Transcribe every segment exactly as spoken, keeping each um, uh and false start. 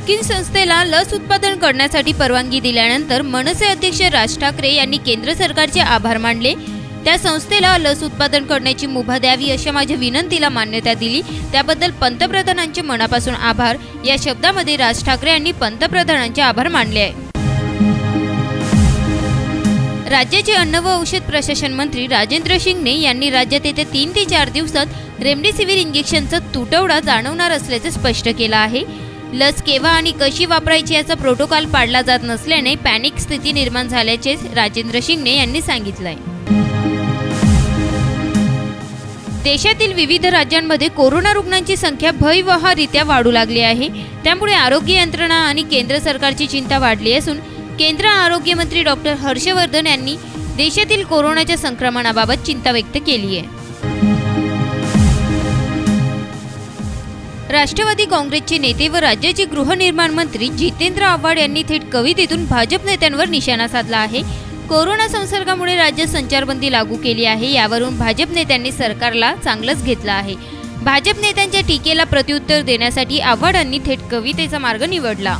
Haffkine संस्थेला लस उत्पादन करण्यासाठी परवानगी दिल्यानंतर मनसे अध्यक्ष राज ठाकरे यांनी केंद्र सरकारचे आभार मानले। त्या संस्थेला लस उत्पादन करण्याची मुभा द्यावी अशा माझ्या विनंतीला मान्यता दिली, त्याबद्दल पंतप्रधानांचे मनापासून आभार या शब्दामध्ये राज ठाकरे यांनी पंतप्रधानांचे आभार मानले आहे। राज्याचे अन्न व औषध प्रशासन मंत्री राजेंद्र शिंगणे यांनी राज्यात येत्या तीन ते चार दिवसात रेमडेसिवीर इंजेक्शनचा तुटवडा जाणवणार असल्याचे स्पष्ट केलं आहे। लस केव्हा आणि कशी वापरायची याचा प्रोटोकॉल पाळला जात नसल्याने पॅनिक स्थिती निर्माण झाल्याचे राजेंद्र शिंगणे यांनी सांगितले आहे। देशातील विविध राज्यांमध्ये कोरोना रुग्णांची संख्या भयावहरित्या वाढू लागली आहे। त्यामुळे आरोग्य यंत्रणा आणि केंद्र सरकारची चिंता वाढली असून केंद्र आरोग्य मंत्री डॉक्टर हर्षवर्धन यांनी देशातील कोरोनाच्या संक्रमणाबाबत चिंता व्यक्त केली आहे। राष्ट्रवादी काँग्रेसचे नेते व राज्याचे गृहनिर्माण मंत्री जितेंद्र आव्हाड यांनी थेट कवितेतून भाजप नेत्यांवर निशाणा साधला आहे। कोरोना संसर्गामुळे राज्यात संचारबंदी लागू केली आहे, यावरून भाजप नेत्यांनी सरकारला चांगलंच घेतलं आहे। भाजप नेत्यांच्या टीकेला प्रत्युत्तर देण्यासाठी आव्हाडांनी थेट कवितेचा मार्ग निवडला।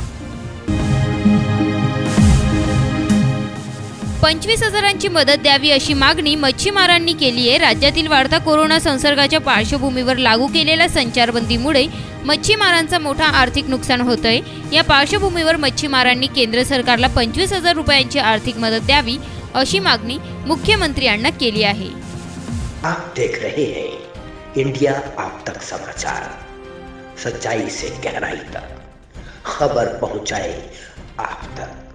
पंचवीस हजारांची मदत द्यावी अशी मागणी मच्छीमारांनी केली आहे। राज्यातील वाढता कोरोना संसर्गाच्या पार्श्वभूमीवर लागू केलेल्या संचारबंदीमुळे मच्छीमारांचा मोठा आर्थिक नुकसान होतंय। या पार्श्वभूमीवर मच्छीमारांनी केंद्र सरकारला पंचवीस हजार रुपयांची आर्थिक मदत द्यावी अशी मागणी मुख्यमंत्र्यांना केली आहे। आप देख रहे हैं इंडिया आप तक समाचार, सच्चाई से गहराई तक खबर पहुंचाए आप तक।